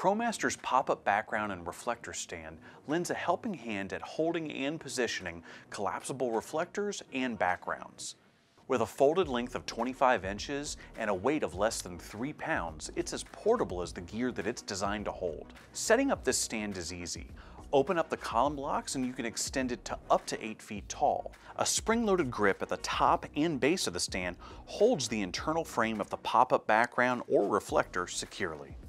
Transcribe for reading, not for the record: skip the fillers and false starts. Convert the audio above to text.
ProMaster's pop-up background and reflector stand lends a helping hand at holding and positioning collapsible reflectors and backgrounds. With a folded length of 25 inches and a weight of less than 3 pounds, it's as portable as the gear that it's designed to hold. Setting up this stand is easy. Open up the column blocks and you can extend it to up to 8 feet tall. A spring-loaded grip at the top and base of the stand holds the internal frame of the pop-up background or reflector securely.